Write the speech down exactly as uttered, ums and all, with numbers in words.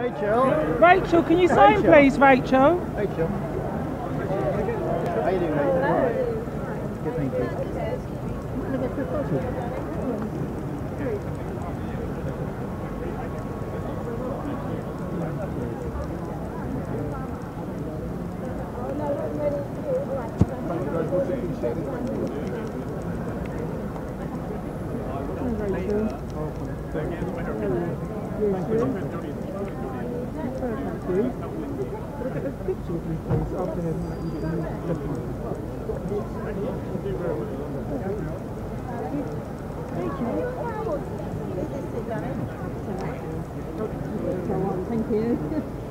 Rachel. Rachel, can you sign, Rachel. please, Rachel? Rachel. How you doing, Rachel? Right. Good, thank you. Rachel. Thank you. Look at the picture with me, please, after Thank you.